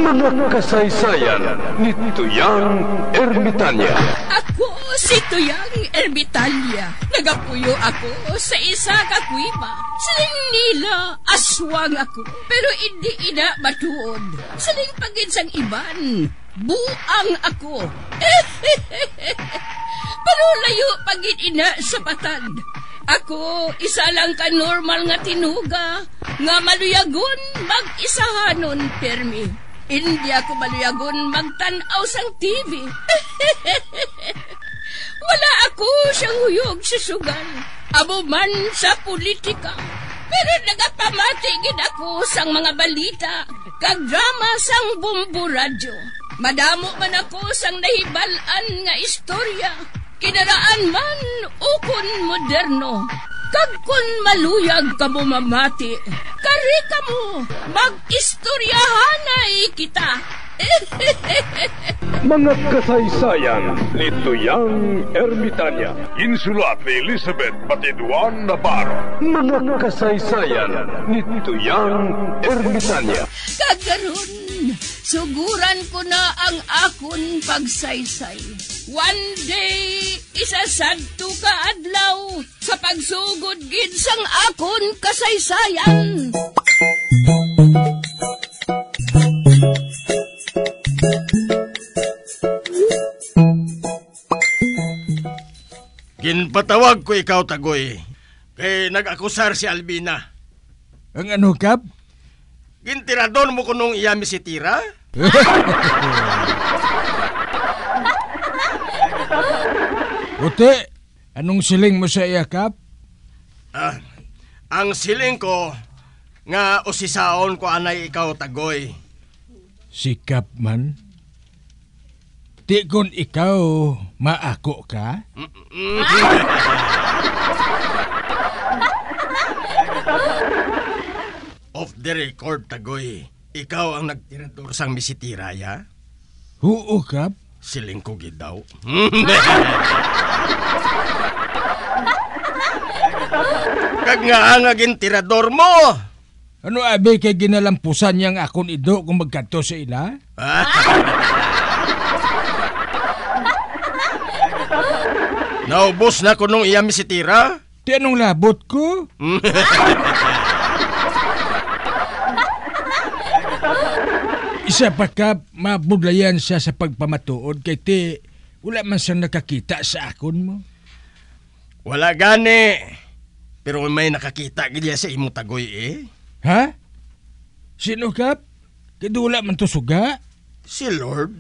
Mga kasaysayan ni Tuyang Ermitanya. Ako si Tuyang Ermitanya. Nagapuyo ako sa isa ka kuiba. Siling nila, aswang ako. Pero hindi ina matuod. Siling pagin sang iban, buang ako. Pero layo pagin ina sa batad. Ako, isa lang ka normal nga tinuga, nga maluyagon mag-isahanon, permi. Hindi ako maluyagon magtanaw sang TV. Wala ako siyang huyog sa sugal, amo man sa politika. Pero nagapamatagin ako sang mga balita, kag drama sang Bumbu Radyo. Madamo man ako sang nahibalan nga istorya, kinaraan man ukon moderno. Kag kun maluyag ka mo mamati, kari ka mo, mag-istoryahanay kita. Mga kasaysayan ni Tuyang Ermitanya. Insulat ni Elizabeth Batiduan Navarro. Mga kasaysayan ni Tuyang Ermitanya. Kagaron, suguran ko na ang akon pagsaysay. One day, isasadto ka adlaw sa pagsugod gid sang akon kasaysayan. Ginpatawag ko ikaw, Tagoy, kay nag-akusar si Albina. Ang ano, Kap? Gintirador mo kunong iyami si Tira? Ote, anong siling mo sa iya, Kap? Ang siling ko, nga usisaon ko anay ikaw, Tagoy. Si Kap man? Di kun ikaw maako ka? Off the record, Tagoy. Ikaw ang nagtirador sang misitira, ya? Oo, Kap. Siling ko gid daw. Kag nga ang tirador mo. Ano abe kay ginalampusan niyang akon ido kung magkanto sa ila? Naubos na ko nung iyami si Tira? Di anong labot ko? Isa pa, Kap, mabudlayan siya sa pagpamatuod kay ti wala man siyang nakakita sa akon mo. Wala gani. Pero may nakakita gilya sa imo, Tagoy, eh. Ha? Sino, Kap? Kadula man to suga? Si Lord.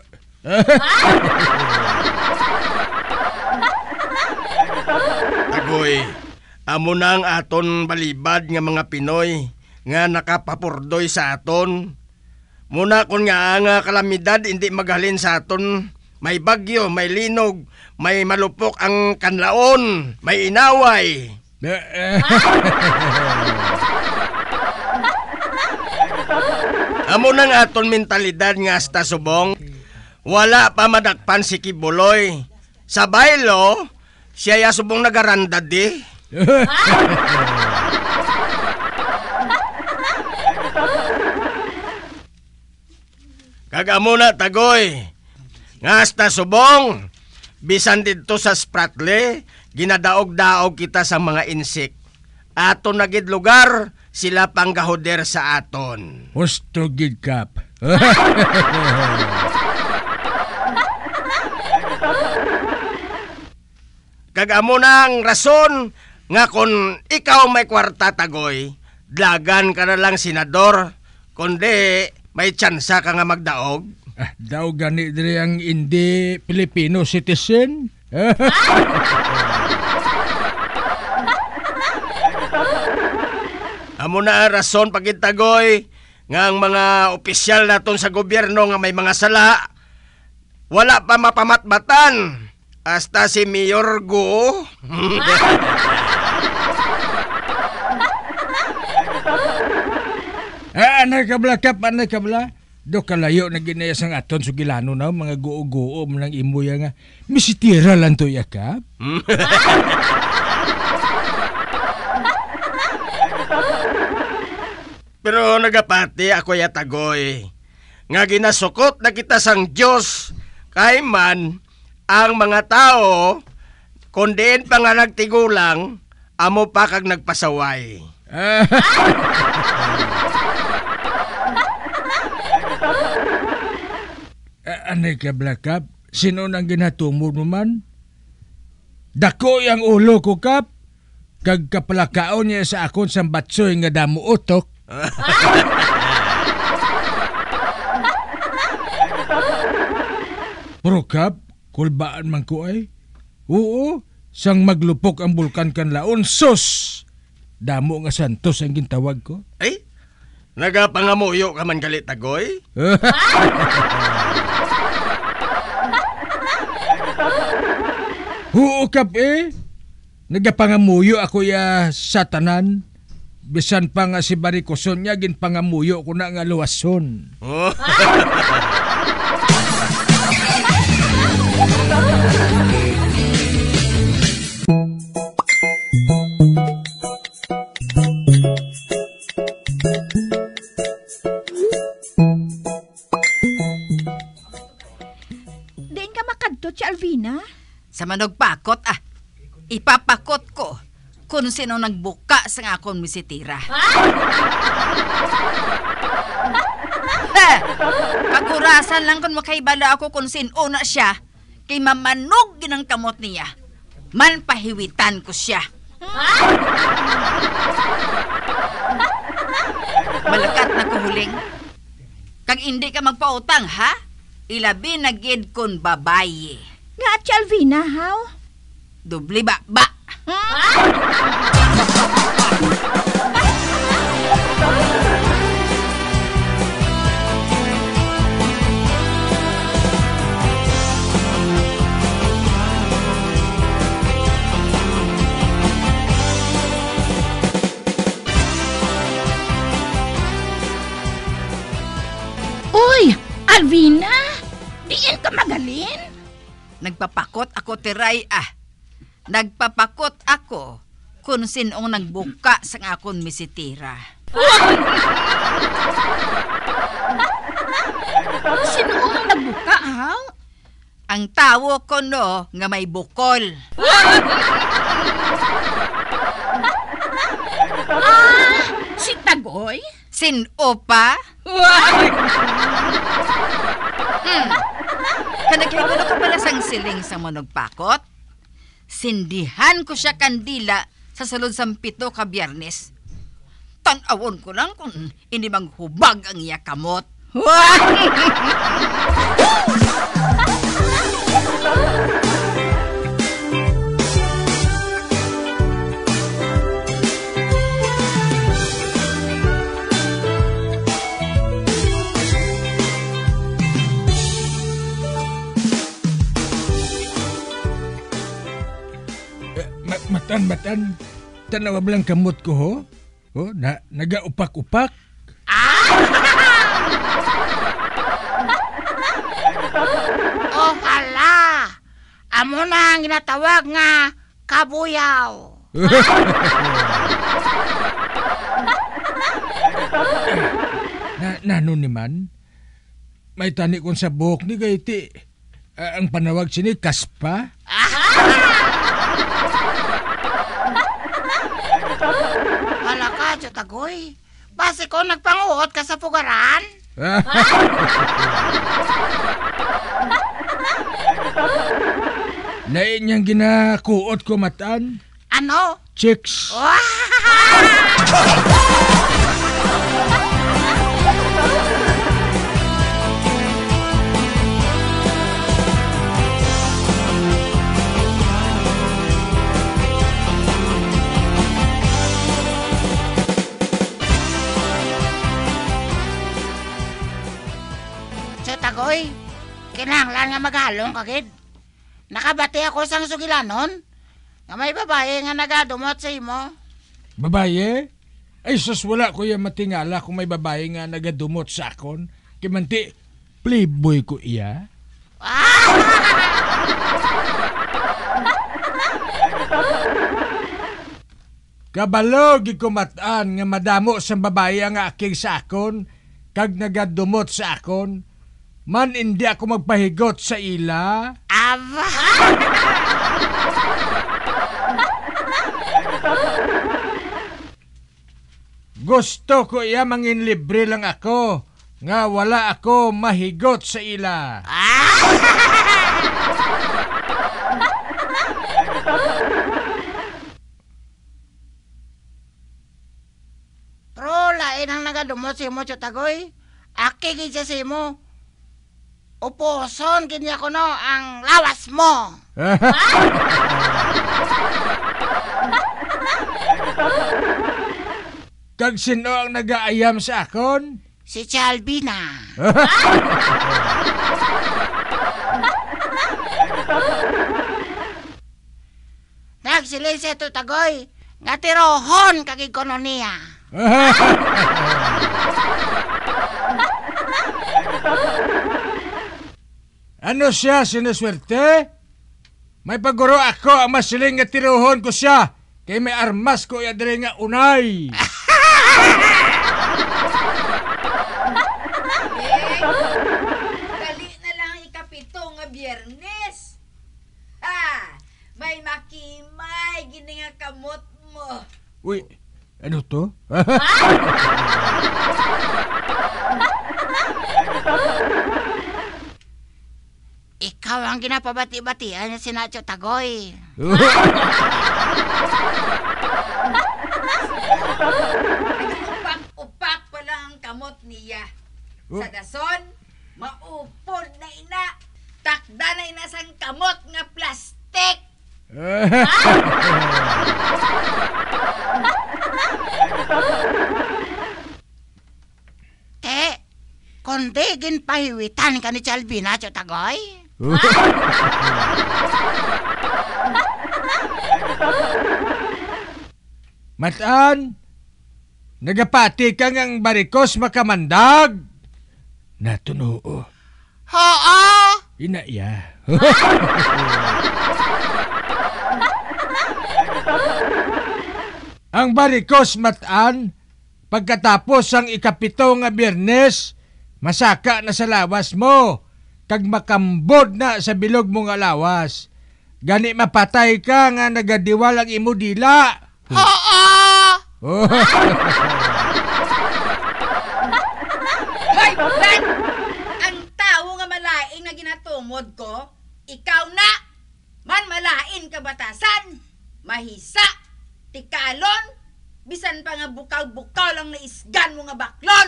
Tagoy, amo na ang aton balibad nga mga Pinoy nga nakapapurdoy sa aton. Muna kun nga kalamidad hindi maghalin sa aton, may bagyo, may linog, may malupok ang kanlaon, may inaway. Amo nang aton mentalidad nga hasta subong, wala pa madakpan si Kibuloy. Sa baylo, siya ya subong nagarandad di. Kagamo na, Tagoy. Nga hasta subong, bisan dito sa Spratley, ginadaog-daog kita sa mga insik. Aton nagid lugar, sila panggahoder sa aton. Husto gid, Kap. Kagamo na ang rason nga kung ikaw may kwarta, Tagoy, dlagan ka na lang senador, kundi may tsansa ka nga magdaog. Daw gani diri ang hindi Filipino citizen? Amo na ang rason pagit, Tagoy, nga ang mga opisyal naton sa gobyerno nga may mga sala, wala pa mapamatbatan. Hasta si Mayor Go. Anay kabla, Kap, anay kabla. Do kalayo na ginayas ang aton sugilano na mga guo-guo mo ng imuya nga. Misitira lang to ya, Kap. Pero nagapati ako ya, Tagoy. nga ginasukot na kita sang Diyos kay man ang mga tao kundiin pa nga nagtigulang amo pa kag nagpasaway. Anay ka, Black Cap? Sino nang ginatumod mo man? Dako yang ulo ko, Kap. Kag kapalakaon niya sa akon sa batsoy nga damo utok. Pero, Kap, kulbaan man ko ay. Oo, sang maglupok ang bulkan kan laon, sus! Damo nga santos ang gintawag ko. Ay, nagapangamuyo ka man galit tagoy? Oo, Kap eh. Nagapangamuyo ako ya sa tanan. Bisan pa nga si Barikoson niya, ginpangamuyo ko na nga luwason. Oh. Diin ka makadto si Alvina? Sa manogpakot ipapakot ko kung sino nagbuka sa akong misitira. Pagurasan lang kung makaibala ako kung sino na siya, kay mamanog ginang kamot niya. Man pahiwitan ko siya. Malakat na kuhuling. Kag hindi ka magpautang, ha? Ilabi na gid kon babaye. Nga at si Alvina, how? Dubli ba? Uy, Alvina! Diin ka magalin? Nagpapakot ako, Tiray, Nagpapakot ako kung sinong nagbuka sa akong misitira. Sino ang nagbuka, ha? Ang tawo ko no nga may bukol. Si Tagoy? Sino pa? Kanaghibulo ka pala sang siling sa manogpakot? Sindihan ko siya kandila sa sulod sa 7 ka Biyernes. Tanawon ko lang kung hindi manghubag ang iya kamot. Matan, tanawa lang kamot ko, ho? Oh, nagaupak-upak. Oh, hala! Amo na ang ginatawag nga kabuyaw. Nano ni man? May tani kong sa buhok ni gaiti. Ang panawag sini, kaspa? Hala ka, Tagoy. Base ko nagpanguot ka sa pugaran? Lain niyang ginakuot ko, Matan. Ano? Chicks. Tagoy, kinahanglan nga maghalong kagid. Nakabati ako sang sugilanon nga may babae nga nagadumot sa imo. Babae? Ay sus, wala ko yung matingala kung may babae nga nagadumot sa akon. Kimanti, playboy ko iya. Kabalo, gikumataan nga madamo sa babae nga aking sa akon. kag nagadumot sa akon, man hindi ako magpahigot sa ila. Aba! Gusto ko iya mangin libre lang ako, nga wala ako mahigot sa ila. Pero lain ang nagadumot si mo, Chotagoy. Aki gidya si mo. Uposon ginya ko no ang lawas mo. Kag sino ang nagaayam sa akon? Si Chalvina. Nagsilisya to Tagoy. Nga tirohon kagikono niya. Ano siya, sinuswerte? May paguro ako ang masiling nga tiruhon ko siya, kay may armas ko yadre nga unay. Dali na lang ikapito nga Biyernes. May makimay gini nga kamot mo. Uy, ano to? Ikaw ang ginapabati-batian niya si Nacho Tagoy. Upak-upak pa lang ang kamot niya. Sa dason, maupod na ina. Takda na ina sang kamot nga plastik. Te, kundi ginpahiwitan ka ni Chalvina, Nacho Tagoy. Matan, nagapati kang ang barikos makamandag. Natunoo. Oo! Inaya. Ang barikos matan, pagkatapos ang ikapito nga Biyernes, masaka na sa lawas mo, kag makambod na sa bilog mo nga lawas. Gani mapatay ka nga nagadiwal ang imo dila. Oo! Hoy, Brad! Ang tao nga malaing na ginatumod ko, ikaw na! Man malain ka batasan, mahisa, tikalon, bisan pa nga bukaw-bukaw lang na isgan mo nga baklon!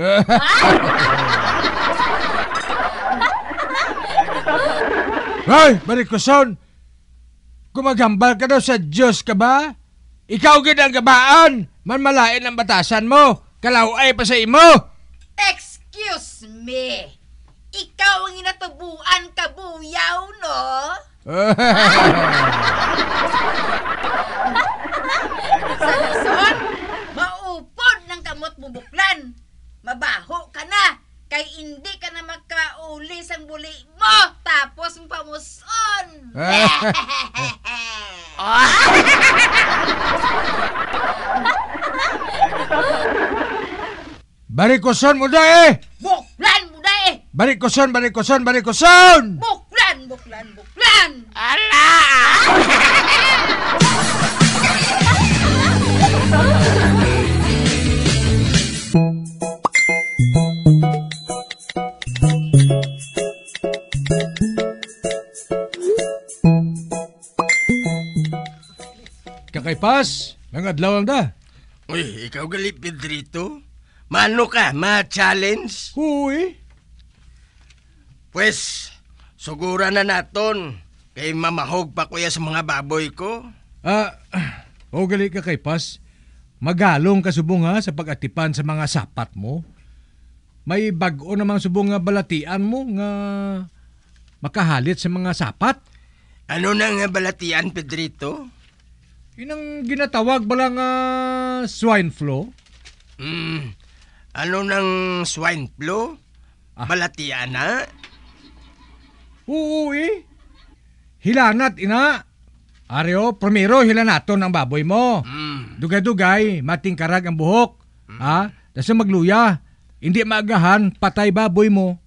Hoy, barikoson! Gumagambal ka daw sa Diyos ka ba? Ikaw gid ang gabaan, man malain ang batasan mo, kalaway pa sa imo. Excuse me! Ikaw ang inatubuan ka, buyaw, no? Sa lason, maupod ng kamot bubuklan. Mabaho ka na, kay hindi ka na makauli sang buli mo, tapos pamuson. Barikoson mo da eh! Buklan mo na eh! Barikoson, barikoson, barikoson! Buklan, buklan, buklan! Ala! Kakaypas, mga adlaw lang da. Uy, ikaw gali, Pedrito? Mano ka, ma-challenge? Huy. Pues, sugura na naton. Kay mamahog pa kuya sa mga baboy ko. O gali kakaypas, magalong ka subong ha sa pag-atipan sa mga sapat mo. May bag-o namang subong nga balatian mo nga makahalit sa mga sapat. Ano na nga balatian, Pedrito? Inang ginatawag bala nga swine flu? Ano ng swine flu? Balatian na? Oo eh. Hilanat ina. Aryo, primero hilanaton ang baboy mo. Dugay-dugay, mating karag ang buhok. Tapos magluya. Hindi maagahan, patay baboy mo.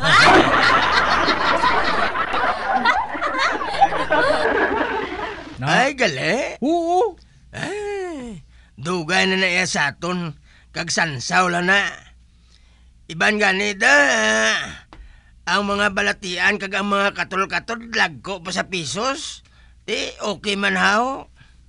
Ay, gali. Oo. Ay, dugay na na iya sa aton. Kag sansaw lang na. Iban gani da. Ang mga balatian kag ang mga katol-katol lagko pa sa pisos. Okay man haw.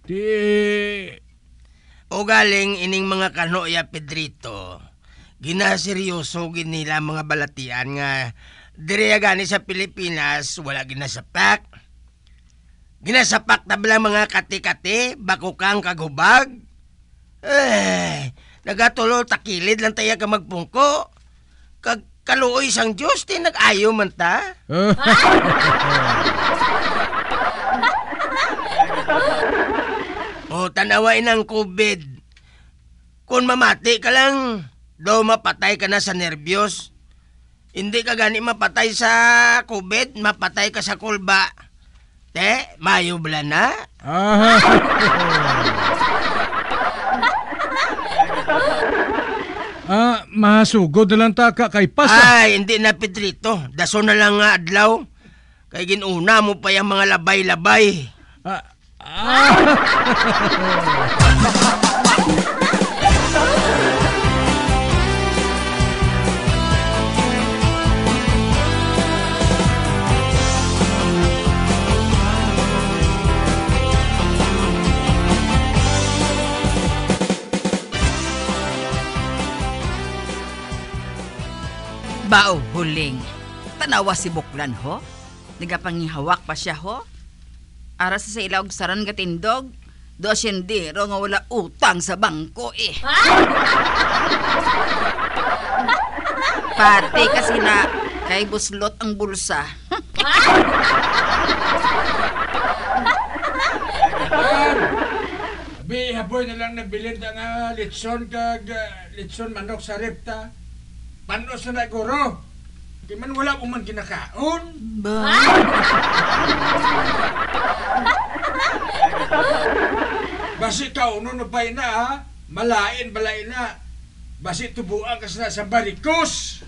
O galing ining mga kanoya Pedrito. Ginaseryoso ginila mga balatian nga direya gani sa Pilipinas wala ginasapak. Ginasapak na bilang mga kati-kati, bakukang kagubag. Nagatulo takilid lang tayo ka magpungko. Kaluoy sang Diyos, nag-ayo man ta. Tanawain ang COVID. Kung mamati ka lang, daw mapatay ka na sa nervyos. Hindi ka gani mapatay sa COVID, mapatay ka sa kulba. Mayo bala na? Masugod na lang ta kay pasa. Ay, hindi na Pedrito. Daso na lang nga adlaw. Kay ginuna mo pa yung mga labay-labay. Bao huling. Tanawa si Buklan ho. Nagapangihawak pa siya ho. Aras sa ilawag saran gatindog. Dosyendero nga wala utang sa bangko eh. Pati kasi na kay buslot ang bulsa. Haboy na lang nabilin nga litson kag litson manok sa repta. Panos na naguro. Di man wala mo man kinakaon. Basi kauno na pa na ha. Malain balay na. Basi tubuan ka sa barikos.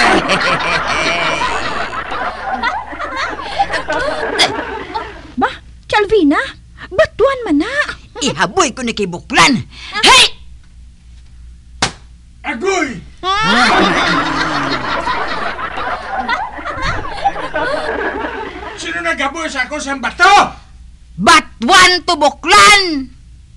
Ba, Chalvina? Batuan man na. Ihaboy ko ni kay Buklan. Hey! Agoy! Sino nagaboy sa ako sa bato? Batuan to Buklan!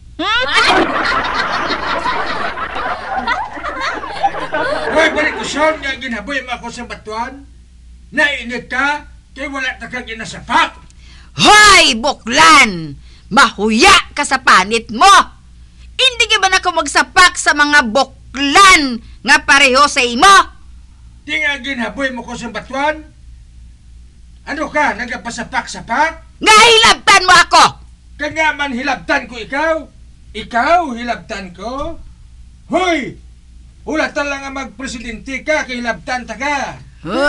Hoy, balik ko siya nga ginaboy mo ako sa batuan. Nainit ka, kaya wala ta kang ginasapak. Hoy, Buklan! Mahuya ka sa panit mo! Hindi ka ba na ako magsapak sa mga Buklan nga pareho sa imo? Di nga ginaboy mo ko sa batuan? Ano ka, nagapasapak-sapak? Nga hilabtan mo ako! Kaya man hilabtan ko ikaw? Ikaw hilabtan ko? Hoy! Ulatan lang nga magpresidente ka, kay hilabtan ta ka.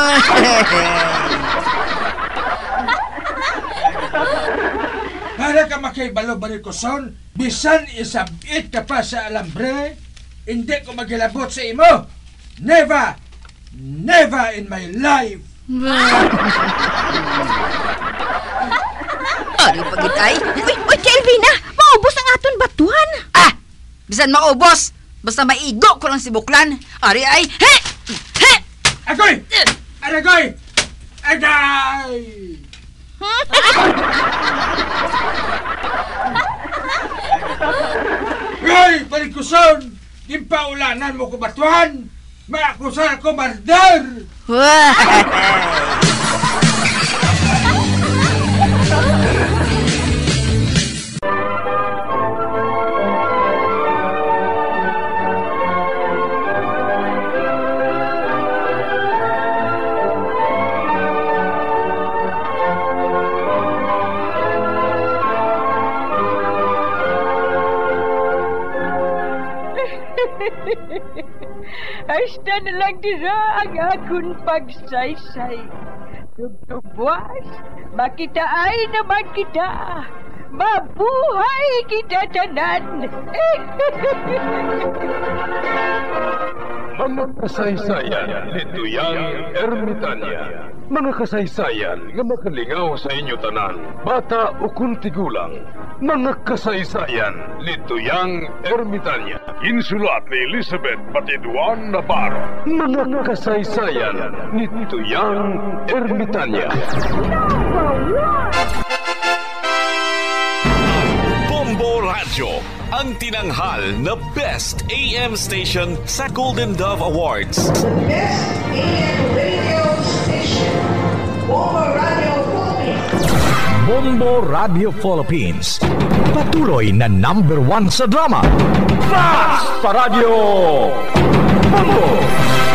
Para ka makaibalo barikoson, bisan isabit ka pa sa alambre, hindi ko maghilabot sa imo. Never! Never in my life! Ari pagitay. Uy, Chalvina! Maubos ang aton batuan! Bisan maubos, basta maigo ko lang si Buklan. Ari ay, he! He! Agoy! Aragoy! Agay! Hoy, barikuson! Impaulanan mo ko batuan! Maakusan ako murder! Hasta na lang dira ang akong pagsaysay. Tugtugwas, makitaay naman kita. Mabuhay kita tanan. Mga kasaysayan ni Tuyang Ermitanya. Mga kasaysayan nga makalingaw sa inyo tanan, bata o kung tigulang. Mga kasaysayan ni Tuyang Ermitanya. Insulat ni Elizabeth Batiduan Navarro. Mga kasaysayan ni Tuyang Ermitanya. Bombo Radio, ang tinanghal na Best AM Station sa Golden Dove Awards. Best AM Radio Station, Bombo Radio Philippines. Bombo Radio Philippines, patuloy na #1 sa drama. Fast Radio! Bombo!